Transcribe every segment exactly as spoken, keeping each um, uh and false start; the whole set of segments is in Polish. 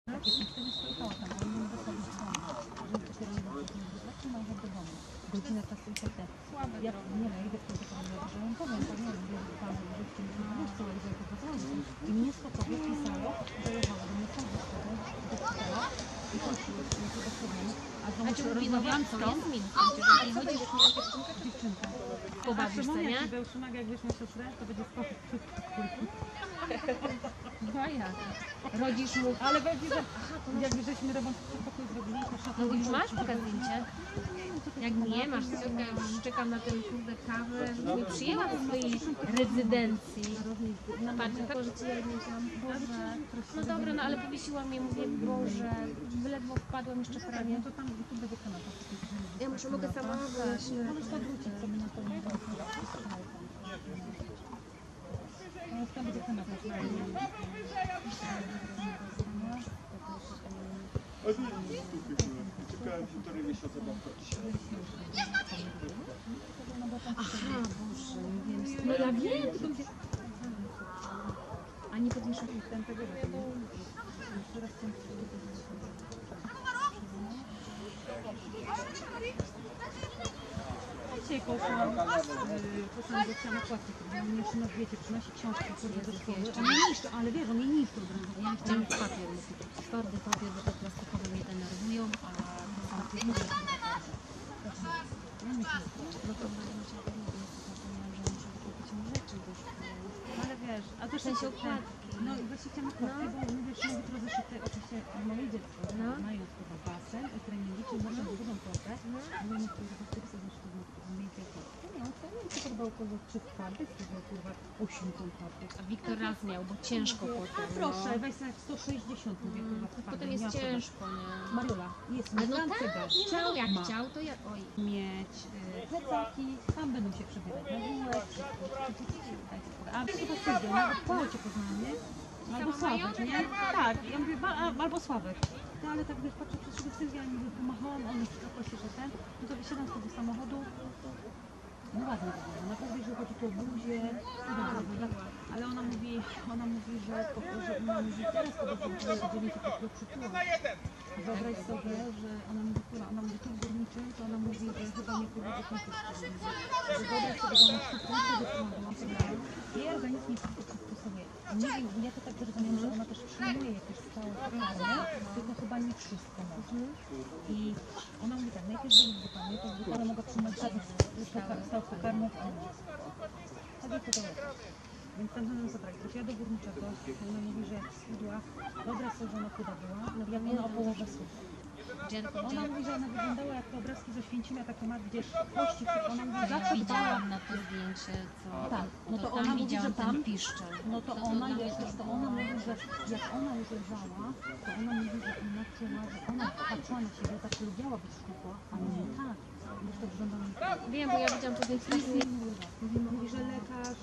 Godzina czasu i tak dalej. Ja nie wiem, idę wtedy że ja powiem, to nie wiem, że tam wróćcie mi to wiesz, co ja pokazałam. I mnie spokojnie pisało, dojechała do mnie tam do szkoły, do szkoła i prosiło się mnie do problemu. A znowu rozmawiałam z tą nie chodzisz z dziewczynką. pobawisz się, nie? Był Szymek, jak wiesz na siostrę, to będzie spokój. No jak? Rodzisz mu... Ale będzie, że jak żeśmy remont w pokoju zrobili, to szata... No już masz pokaz zdjęcie? Jak nie masz, córka, już czekam na ten kurde kawę, żeby mnie przyjęła do swojej rezydencji. No patrz, tak, że ci ja myślałam, Boże, no dobra, no ale powiesiła mnie, mówię, Boże, ledwo wpadłam jeszcze prawie. To tam tu będzie kanapa. Ja muszę, mogę sama wyjść. Możesz podwrócić sobie na to nie tam będzie kanapa. Czekałem półtorej miesiąca na to dzisiaj. Aha, Boże, nie wiem. No ja wiem, tylko gdzie... A nie podniesiesz ten tego, że to teraz chcę Dzisiaj poszłam, poszłam do ściana płatki, bo mnie jeszcze na wiecie, przynosi książki do szkoły. On nie niszczy, ale wiesz, on nie niszczy od razu. Ja chciałam papier, twardy papier, bo te plastikowe mnie denerwują, a papier nie jest no to będę musiała powiedzieć, że muszę kupić mu rzeczy do szkoły. Ale wiesz, a też W sensie okładki. No i właśnie chciałam okładki, bo mówisz, że jutro zeszyty, oczywiście moje dziecko No. mają chyba basen i treningi, czyli naszą dużą portę. Mówię, że to jest zeszyty z miejskiej porty. Nie, on nie mi się podobało kogo trzy twardy, czy kurwa osiem tą twardy. A Wiktor raz miał, bo ciężko potem. Proszę, weź sobie sto sześćdziesiąt, mówię, kurwa, twardy. Potem jest ciężko, nie? Mariola, jest Ale no na tak, chciał jak ma chciał, to ja... Oj. mieć y, plecaki, tam będą się przebierać na górę, a ty chyba Sylwia, nawet Paweł cię poznała, nie? Albo Sławek, nie? Tak, ja mówię, ba, a, albo Sławek. No ale tak wiesz, patrzę przez siebie Sylwia i mówię, pomachałam, on jest taka się, że ten, no to wysiadam z tego samochodu, no ładnie to było, naprawdę, że chodzi tu o buzię, ale ona mówi, ona mówi, że, że ona mówi, teraz to będzie dzielnicy takiego przytuła. Wyobraź sobie, że ona mówi, która, ona mówi, tu w górniczym, to ona mówi, że chyba nie pójdzie do końca. Wyobraź sobie, że ona szybko wytrzymała jej organizm nie przystosuje. Nie wiem, ja to tak zrozumiałam, że ona też przyjmuje jakieś stałe pokarmy, tylko chyba nie wszystko może. I ona mówi tak, najpierw byli z butami, to z butami mogła przyjmować żadnych stałych pokarmów, a nie. Tak jak to jest. Więc tam będą zabrać. Ja do górniczego, ona mówi, że jak schudła, dobra słożona chuda była, no jak ona o połowę schudła. Ona mówi, że ona wyglądała jak te obrazki ze Święcimia, takie ma, gdzie kości, ona mówi, zawsze dbała. Widziałam na to zdjęcie, co... Tak, no to to ona tam mówi, że widziałam tam, ten piszczel. no to ona jest, to ona mówi, że jak ona już leżała, to ona mówi, że ona czuła, że ona patrzyła na siebie, tak lubiała być szczupła, ale nie tak. Już to wygląda na Wiem, bo ja widziałam to więc tak nie... mówi, że lekarz,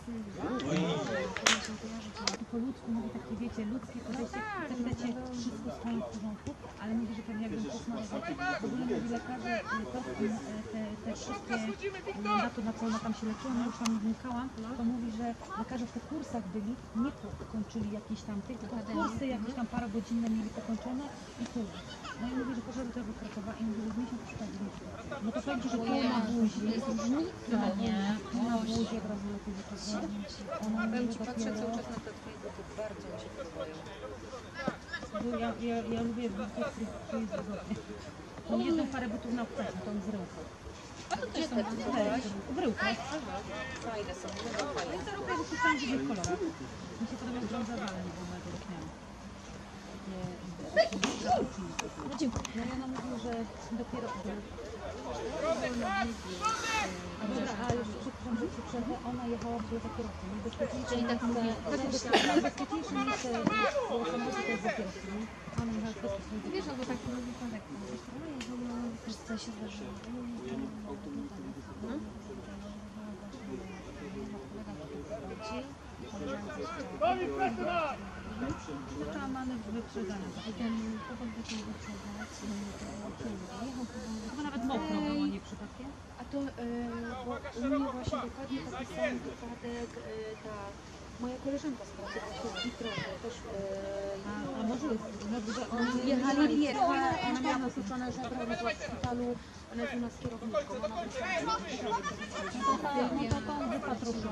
i po ludzku mówi takie, wiecie, ludzkie podejście, tak wiecie, wszystko stoi w porządku, ale mówi, że pewnie jakbym posmarował, w ogóle mówi lekarze, to, te, te wszystkie, na to, na co ona tam się leczyła, no już tam nie wnikałam, to mówi, że lekarze w tych kursach byli, nie kończyli jakichś tam tych, tylko kursy jakieś tam parogodzinne mieli pokończone i pół. No i mówi, że poszedł do tego pracować i mówi, że w miesiąc przychodzi. No to powiem ci, że pół na buzi, nie, pół na buzi, od razu lepiej wychodzą. Powiem ci, patrzę cały czas na te twoje buty, bardzo mi się podobają. Ja, ja, ja lubię buty, to jest wygodnie. Mam jedną parę butów na obcasach, to on z ręką. A to też te kupowałaś? W ryłkach. Aha, fajne są, no fajne. Ja to robię w tych samych kolorach. Mi się podoba brązowe, ale nie było mojego rośnianu. No dziękuję. No i ona mówi, że dopiero... A dobra, a już przepraszam, że się przerwę, ona jechała w za kierowcą. Najbezpieczniejsze Czyli tak miejsce, mówię, najbezpieczniejsze miejsce w samochodzie to jest za kierowcą. Ona jechała z bezpieczniejszym. Wiesz, albo tak był wypadek. Wiesz, co się zdarzyło? No? Zaczęła manewr wyprzedzania. I ten chłopak zaczął wyprzedzać, jechał powoli. Chyba nawet mokro było, nie przypadkiem? A to, y, bo u mnie właśnie dokładnie taki sam wypadek, y, ta Moja koleżanka z pracy właśnie z Witrowy też A, a może jest, yy, jechali, jechała, ona miała nasłuczone żebra, ona była w szpitalu, ona jest u nas kierowniczką, ona no to ta, no to tą wypatruszyła.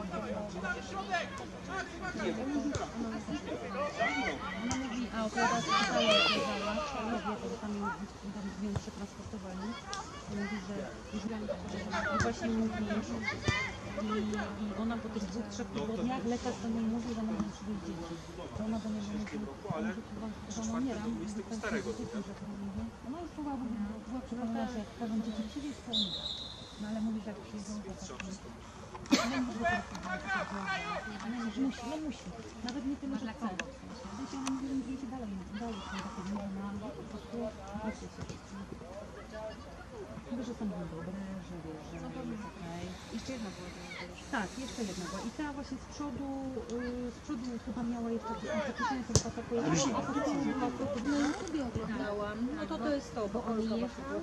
Ona mówi, a opowiada się pytała, jak leżała, ale wie, to tam ją ją przetransportowali. Mówi, że już i właśnie mówi, i, i ona po tych dwóch, trzech tygodniach lekarz do niej mówi, że można przywieźć dzieci. To ona do niego mówi, że ona umieram, że to jest dzieci, że to mówi. No i słowa była przekonana, że jak każą dzieci przywieźć, to nie. No ale mówi, że jak przyjeżdżą, to tak nie musi, musi, no musi. Nawet nie tyle, że chce. W sensie ona mówi, że jej się dalej, dalej są takie zmiany, no po prostu pracuje się. Mówię, że są dobre, że wiesz, że jest okej. Jeszcze jedna była to. Tak, jeszcze jedna była. I ta właśnie z przodu, yy, z przodu chyba miała jeszcze jakieś kompetencje, to chyba taką na YouTubie oglądałam, no to to jest to, bo on jechał.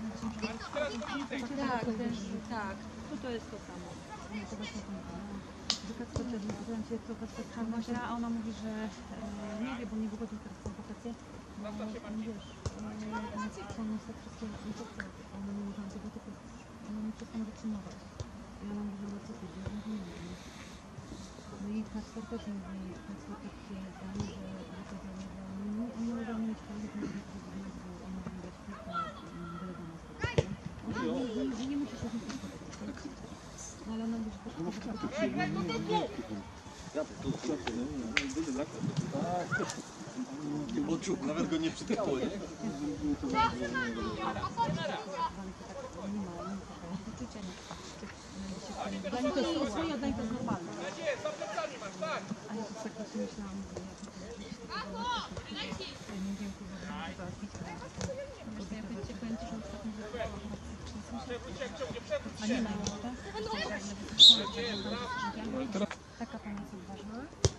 Tak, też, tak. To to jest to samo. No to właśnie to mówię. Że Kacper też mówiłam Cię, co Kacper czarna gra, a ona mówi, że e, nie wie, bo nie wychodzi teraz w kompetacje. No, wiesz, e, są te wszystkie infekcje, one nie muszą antybiotyków, one nie przestaną wytrzymywać. I ona mówi, że co ty, że nie wiem. No i Kacper też mówi, Kacper takie zdanie, że że to zależy, nie, on nie może mieć kolejnych medycznych, bo on może grać piłkę, byle do nas. On nie, nie musi się z nim spotkać. No ale ona mówi, że to nawet go nie przytkało, nie? dla nich to jest oswoje, dla nich to jest normalne. A ja to tak właśnie myślałam, że ja nie wiem, żeby załatwić. Ja ci powiem, że ostatnio A nie ma jeszcze? Taka pani jest odważna.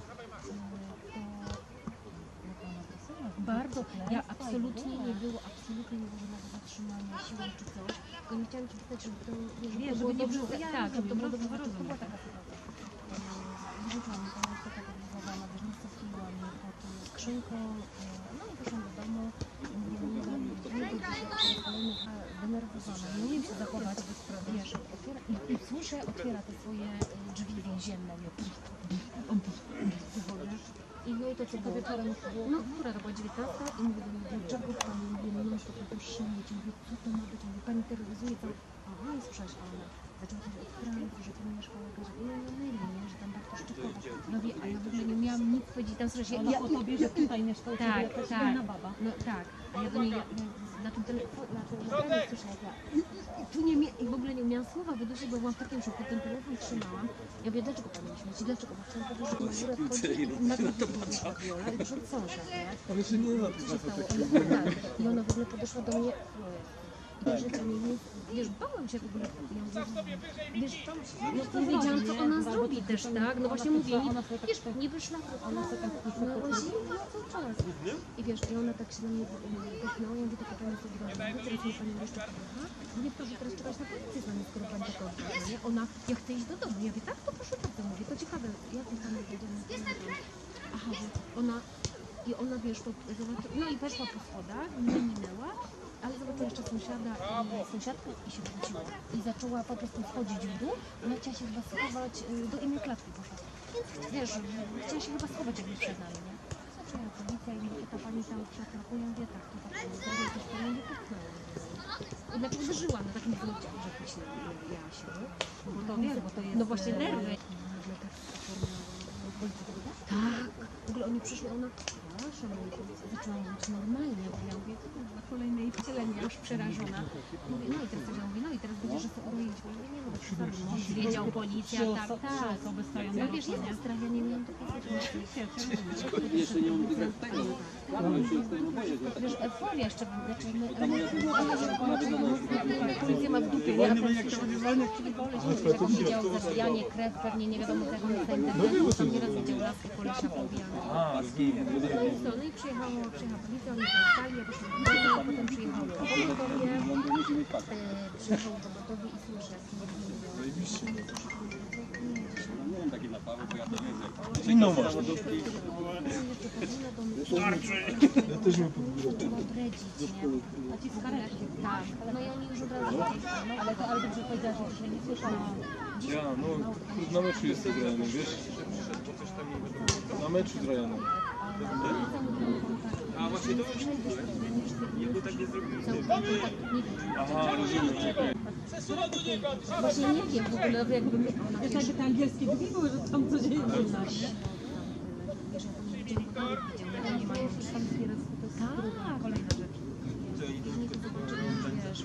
bardzo, ja absolutnie nie było, absolutnie nie było żadnego zatrzymania siły czy coś, tylko nie chciałam ci pytać, żeby to, żeby Nie, to żeby było nie dobrze, było- ja tak, żeby to było rozumiem, dobrze, to była rozumiem. taka sytuacja. Wyrzuciłam to, jest taka wywołana, bieżąco wpiłam potem skrzynką, no i poszłam do domu, nie do kolejnych, denerwowana, nie wiem się zachować, wiesz, otwiera, i, i słyszę, otwiera te swoje drzwi więzienne, i wychodzę. I no i to co to wieczorem było, no która to była dziewiętnasta i mówię do niej, dlaczego pani mówi, no non stop to śmieci, mówię, co to ma być, mówię, pani terroryzuje cały, a no jest przecież, a ona zaczęła coś od Francji, że tu mieszka lekarz, i no nie myli, nie, że tam warto szczepować. No wie, a ja w ogóle nie umiałam nic powiedzieć, tam słyszę, Ona ja, o tobie, że tutaj mieszkał ciebie tak, jakaś tak, inna baba. no tak, a ja do niej, ja, ja, na tym telefonie, na tym nagraniu słyszę, jak ja, tu nie mia- i w ogóle nie umiałam słowa wydusić, bo byłam w takim szoku, ten telefon trzymałam. Ja mówię, dlaczego pani nie śmieci, dlaczego? Bo chciałam powiedzieć, że na górę wchodzi i na górę wchodzi Viola i przyszedł sąsiad, nie? Ale się nie Co się stało? Ona, tak. I ona w ogóle podeszła do mnie, i też rzeczy mi nie, wiesz, bałam się w ogóle, ja mówię, wiesz, ja nie wiedziałam, co ona zrobi też, tak? No właśnie mówię, nie, wiesz, nie wyszła, ona sobie tak zimno cały czas. I wiesz, i ona tak się na mnie wypchnęła, ja mówię, taka pani jest odważna, teraz mi pani jeszcze pomaga. Nie to, że teraz czekać na policję z nami, skoro pani taka odważna, nie? Ona, ja chcę iść do domu, ja mówię, tak, to proszę bardzo, mówię, to ciekawe, jak mi pani do domu? Aha, że ona, i ona, wiesz, to zobaczy, no i weszła po schodach, nie minęła, ale zobaczyła jeszcze sąsiada i sąsiadkę i się wróciła. I zaczęła po prostu wchodzić w dół, ona chciała się chyba schować, y, do innej klatki poszła. Więc wiesz, chciała się chyba schować jakby przed nami, nie? Zaczęła policja i mówi, ta pani tam przetrapuje, ja mówię, tak, to tak, zaraz coś tam nie popchnęła. Jednak uderzyła na takim zlodziach, że się ja się, Bo to wiesz, bo to jest... no właśnie nerwy. Nagle tak tak, w ogóle oni przyszli, ona, proszę, zaczęła mówić normalnie, bo ja mówię, na kolejne jej wcielenie, już przerażona. Mówię, no i teraz ja mówię, no i teraz będziesz sobie uroić, mówię, nie no, mąż wiedział, policja, tak, tak. osoby stoją No na wiesz, jest to strach, ja nie miałam takiej sytuacji. Jeszcze nie mam tego tego. Wiesz, euforia jeszcze, znaczy my, policja ma w dupie, nie? A ten słyszy, jak on widział zabijanie, krew, pewnie nie wiadomo tego, nie za internetu, tam nieraz widział laskę kolesia pobijane. No i co, no i przyjechało, przyjechała policja, oni zostali, ja poszłam do domu, a potem przyjechało pogotowie, e, przyjechało pogotowie i słyszę, jak mówię, Nie mam takiej napawy, bo ja to wiedzę. Inną masz. Ja też mam odredzić, nie? A ci z karetki. Tak, no i oni już od razu Ale to ale dobrze powiedziałaś, że dzisiaj nie słyszałam. Ja, no, na meczu jestem z Ryanem, wiesz? Na meczu z Ryanem. A właśnie to jego tak nie zrobiłem. Aha, rozumiem. Właśnie nie wiem w ogóle, jakby my... Wiesz, jakby te angielskie dni były, że tam codziennie Wiesz, jak oni widzieli widział, oni mają już tam teraz to jest Tak, kolejna rzecz. później to zobaczyli, wiesz...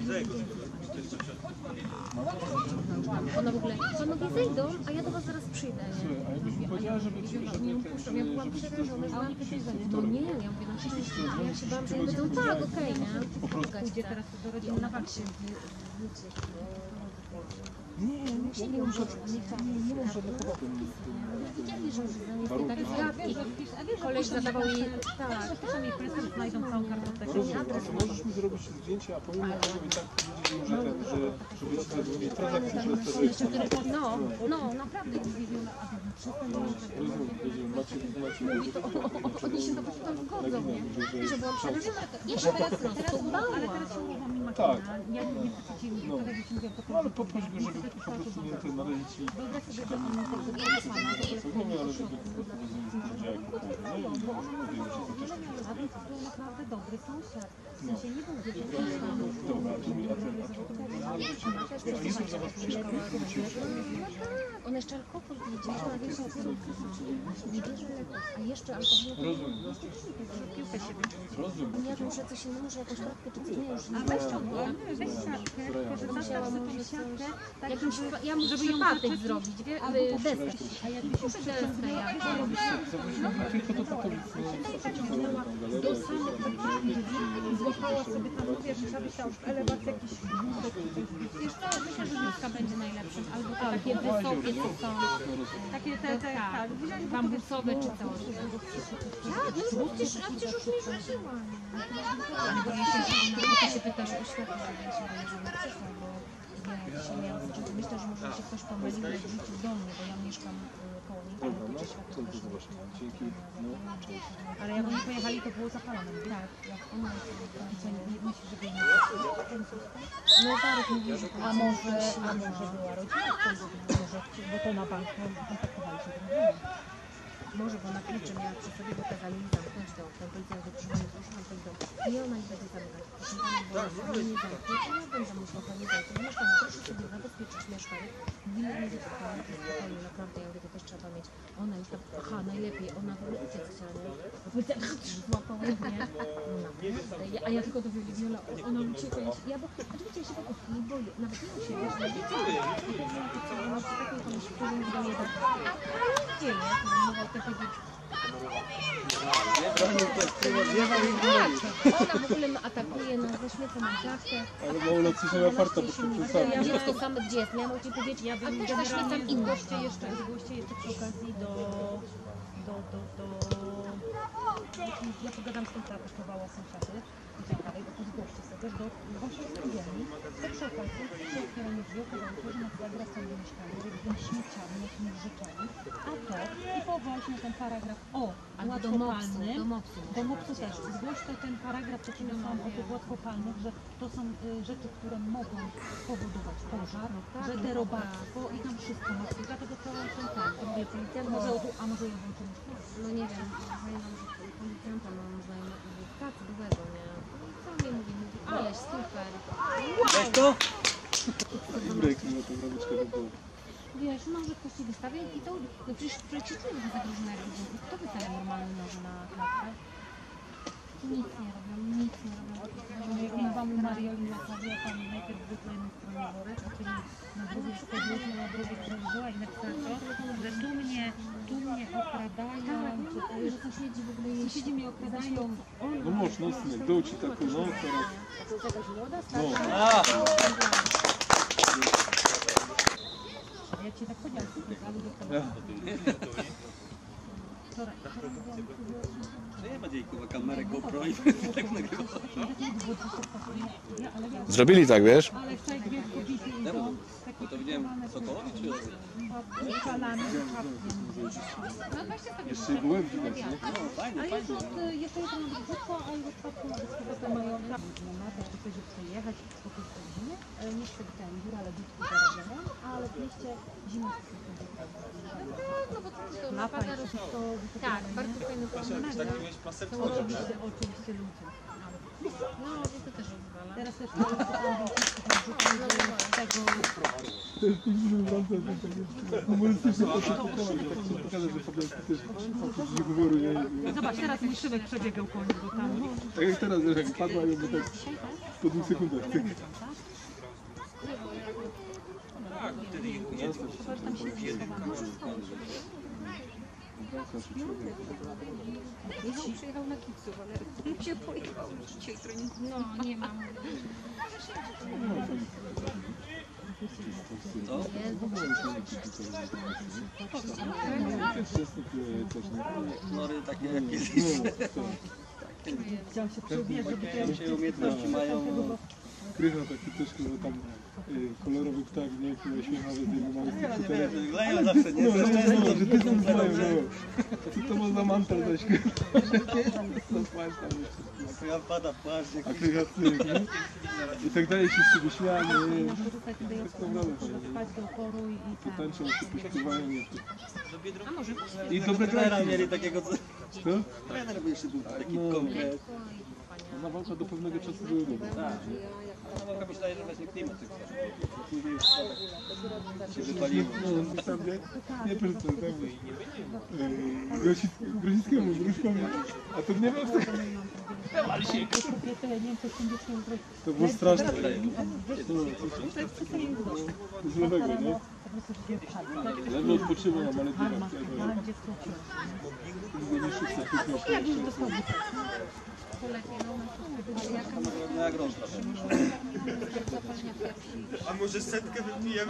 Ona w ogóle, panowie zejdą, a ja do was zaraz przyjdę, nie? Słuchaj, a jakbyś mi powiedziała, żeby ci, żeby Nie ten, puszczam, ja byłam żeby przerażona, żeby- byłam żeby- no nie, ja mówię, no oczywiście, ja się bałam, że oni będą tak, okej, nie? Po prostu. Pójdzie teraz do rodziny na wakcie. Nie, nie, nie mam żadnych, nie, nie mam żadnych problem. Widzieli, że już tak zgadki. A wiesz, Koleś zadawał jej, tak, że piszą jej prezent, znajdą całą kartotekę. Rozumiem, a to możesz mi zrobić zdjęcie, a powiem na i tak powiedzieć, że ten, że żeby ci zadzwonić transakcję, że to jest jeszcze który, no, no, naprawdę, rozumiem, rozumiem, macie, macie, oni się to po prostu zgodzą, nie? I że byłam przerażona, ja się teraz, teraz bałam. Ale teraz się umówiłam mi Tak. makina. Ja nie chcę ci No. tak jak ci mówiłam, to No ale poproś go, żeby po prostu nie ten narazić ci. wyobraź sobie, że on tego nie sama, w ogóle Co nie, ale żeby po prostu nie spodziewali kupować. No i mówię, że to też a więc to był naprawdę dobry sąsiad. W sensie nie był wielki. dobra, a tu mi, a ten, a tu, a jestem za was przeszkadzał, Ona jeszcze alkohol wiedzie, ona wie, że nie bierze leków, a jeszcze alkohol. rozumiem, rozumiem. Ja muszę coś innego, muszę jakąś kratkę czy coś, nie już nie. A weź to, weź siatkę, może Musiałam zastaw może sobie siatkę, tak Jakimś, żeby, ja muszę żeby ją przypadek zaczepić, zrobić, wie, albo y, poszukać. deskę. A jak już Deskę ja. Tylko do Katowic, no, do samych takich drzwi złapała sobie tam, wiesz, trzeba być tam w elewacji jakiś wózek czy coś. Wiesz co, myślę, że wózka będzie najlepszym, albo te takie wysokie, co są, takie te, te, tak, wziąć Bambusowe czy coś. Tak, no przecież, a przecież już nie wróciła. Ty się pytasz o światło, żeby ja się boję, żeby przyszła, bo ja dzisiaj miałam, znaczy myślę, że może się ktoś pomylił, jak wrzucił do mnie, bo ja mieszkam y, koło niej, dobra, ale no, to światło to też to właśnie, dzięki, no. ale jak oni pojechali, to było zapalone. tak, jak ona I co, nie, nie myślisz, że by nie no Darek mówi, że A może, a może była rodzina, może, bo to na bank kontaktowali się z Może, bo na klucze miała przy sobie, bo kazali mi zamknąć do okna. Powiedziała, że proszę pani, proszę pani, do nie, ona nie będzie zamykać. Proszę pani, bo ona nie zamknie, to ja będę musiała pani zajść. Mieszkanie, proszę sobie zabezpieczyć mieszkanie. Mówiła mi, że to pani w spokoju, naprawdę, ja mówię, to też trzeba mieć. Ona już tam, aha, najlepiej, ona w ogóle uciec chciała, nie? Powiedziała, złapała mnie. Naprawdę. Ja, a ja tylko do Wioli, Wiola, ona ucieka, ja, się, ja bo, oczywiście ja się po prostu nie boję, nawet nie u siebie, że nie wiem, ona przy takiej komuś powiem do mnie, a pani gdzie jest? No, mówię, to powiedzieć, ona w ogóle atakuje, no zaśmieca na dziadkę. Ale mało nocy się farta, bo to sam. Ja wiem, to same gdzie jest, miałam ci powiedzieć, Ja a bym też zaśmiecam generalnie innych. zgłoście jeszcze, zgłoście jeszcze przy okazji do, do, do, do... Ja pogadam z tym, która kosztowała sąsiady i tak dalej, bo to zgłoście sobie też do waszej spółdzielni. To przy okazji, przy otwieraniu drzwi okazało się, że na przykład wracam do mieszkania, jakimiś śmieciami, jakimiś rzeczami, a to i powołać na ten paragraf o Albo do mopsu, łatwopalnym. do mopsu. Do mopsu też. Zgłoś to ten paragraf, co przyniosłam o tych łatwopalnych, że to są y, rzeczy, które mogą spowodować pożar, że derobactwo i tam wszystko ma. Dlatego to ten ten. To mówię, policjant, może, a może ja włączę myszkę? No nie wiem, pamiętam, że policjanta mam znajomego pracy byłego, nie? Co mi mówi, mówi, ależ super. Weź to! Break, no to robić tego było. Wiesz, może ktoś ci wystawia i to, no przecież przecież czujesz, że zagrożone jak widzą. Kto wystawia normalne noże na klatkę? Nic nie robią, nic nie robią. Jak mówiłam Marioli na kawie, a pani najpierw zwykle na stronie worek, a czyli na drugiej podróżnej, na drugiej przeżyła i napisała to, że tu mnie, tu mnie okradają, czy to Że sąsiedzi w ogóle jej sąsiedzi mnie okradają. No mąż, no synek, dał ci taką, no teraz. to jest jakaś młoda, No. starsza. Ja ci tak powiedziałam, ale do tego. Ja. wczoraj. Nie będzie kurwa kamerę GoPro i tak nagrywa. Zrobili tak, wiesz? Ale wczoraj dwie kobiety idą, takie To widziałem Sokołowi czy z falami, No weźcie sobie Jeszcze i byłem widać, nie? No fajnie, a fajnie. jest od, jeszcze jest na Brzydko, a już od czwartku na Brzydko mają na też to będzie przejechać po tej godzinie. Nie chcę ten góra lodówki zarabiają, ale w mieście zimą No bo to lata napada i wszystko Tak, bardzo fajny pomysł. Miałeś pasek to oczywiście, oczywiście ludzie. No, to ty też rozwala. Teraz też to jest tego To jest piękny wracam, to takie humorystyczne pokazać, że Fabianski też z humoru, nie? Zobacz, teraz mój szybek przebiegał koło niego tam. Tak jak teraz, że jak padła i by tak po dwóch sekundach. Michał przyjechał na kipców, ale się pojechał dzisiaj trening. No, nie mam. Nory takie jak kiedyś. Chciał się przebierać, żeby to Dzisiaj umiejętności mają. Krycha taki troszkę, że tam y, kolorowy ptak, nie? Który śmiecha, że ty mały skuterek. Wyglądają zawsze, nie? No, no, Zresztą no, że ty tam to znają, no. Co to ma za mantel zaś? Co spać tam jeszcze? ja pada płaszcz, A jakiś Krycha cyk, nie? I tak dalej się z siebie śmiali, nie? tutaj tutaj Tak naprawdę fajnie. spać do oporu i To tak. tańczą, się pośpiewają jeszcze. A może I dobre trenera traki. mieli takiego co... Co? Trener był jeszcze był taki No. konkret. Na walka do pewnego czasu były dobre. Tak. No walka myślałem, że właśnie klimat tych później już tak się wypaliło. No, sam nie, nie przedstawiam. Grosickiemu, Gruszkowi. A to nie wiem, Kobiety, nie wiem, co z tym dzieckiem zrobić. to było straszne. Wiesz, to jest przestaje Z lewego, nie? po prostu się wpadł. Lewo odpoczywał na Harma, Malediwach. ale dziecko wciąż. Długo nie szybko, Jak już dostał butek. to lepiej, no na przykład. Ale jaka No jak rozpraw. zapalnia piersi. A może setkę wypijemy?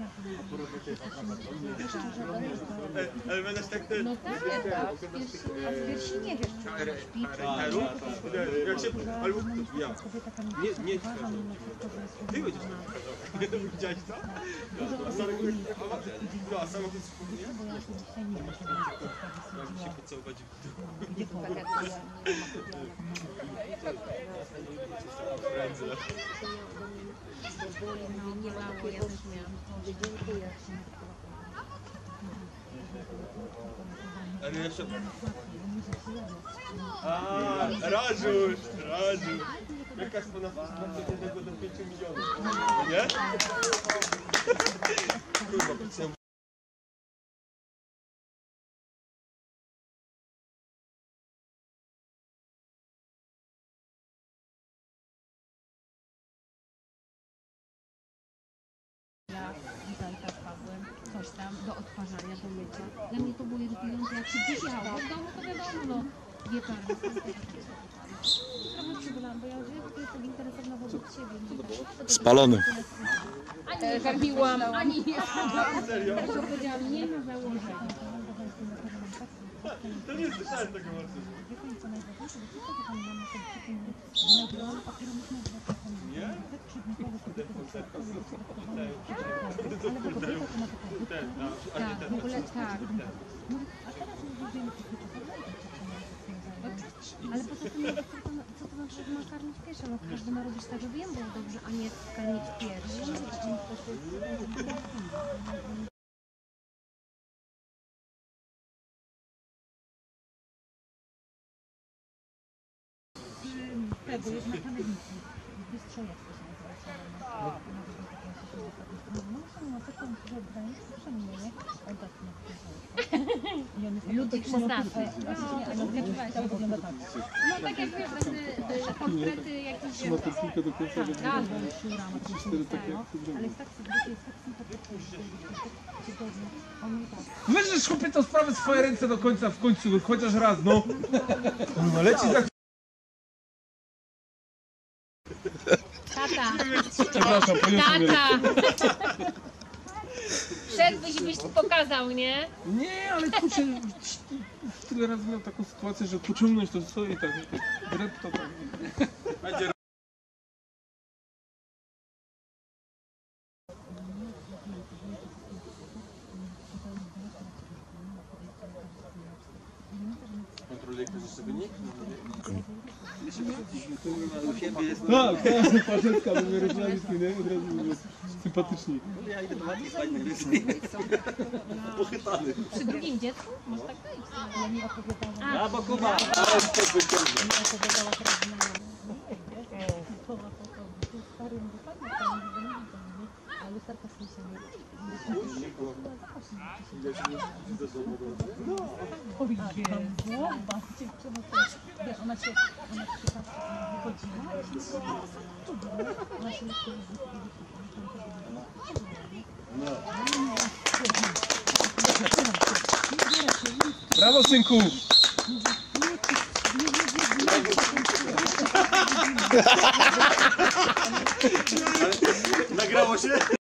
Ej, ale będziesz tak ten... No tak, tak. Piersi, a w piersi nie wiesz, czy ona śpi, czy Heru? Jak się... Albo... Ja. Nie, nie, ty będziesz tak. Widziałeś to? A samochód... No, a samochód wspólnie? Mam się pocałować w dół. no, nie lało, ja też miałam. Ale jeszcze... A, Rażusz, Rażusz. Jakaś ponad od jednego do pięciu milionów. Nie? Kurwa, potrzebam. Ja tutaj tak padłem, coś tam, do odparzania, do mycia. Dla mnie to było irytujące, jak się gdzieś jechało. W domu to wiadomo, no, wie pan, trochę przybyłam, bo ja żyję po prostu interesowna wobec siebie. Spalony. Ani zabiłam, ani nie Serio? Ja powiedziałam, nie ma założenia. To nie słyszałem tego bardzo. Wie pani co najważniejsze, bo to pani mama sobie nagrałam, o którym myśmy zapomnieli. Nie? Tak przedmiotowe kobiety ale bo kobieta to ma taką wódkę. Tak, w ogóle tak. Mówię, a teraz już będziemy tych ale poza tym, co to, co to znaczy, że ma karmić piersi? No każdy ma robić tak, żeby jemu było dobrze, a nie karmić piersi. Tego jest na kanalicy. Wystrzejać to się nazywa. No są na taką, że wydaje się, że nie, on tak nie Ludzi przestawmy. to wygląda tak. No tak jak wiesz, te portrety jakieś... Trzyma tę piłkę do końca, żeby Albo szura, ma coś cztery takie jak w ale jest tak, że jest tak sympatyczny, że jest tak cudowny. On mówi tak. Weź chłopie tą sprawę w swoje ręce do końca, w końcu, chociaż raz, no. No leci za... Tata, Przepraszam, poniosłem mnie. tata! Wszedłbyś i byś pokazał, nie? Nie, ale kurczę, tyle razy miał taką sytuację, że pociągnąć to stoi tak, tak, rep to tak. Będzie kontroluje ktoś jeszcze wynik? U siebie jest... Tak, tak, Paczecka, bo mnie rozmawialiśmy, nie? Od razu było sympatyczni. Ja idę do matki spać najwyżej. Pochytany. Przy drugim dziecku? Masz tak wejść. Brawo, Kuba! Ona się, ona się wychodziła i się ona się Brawo, synku! Nagrało się?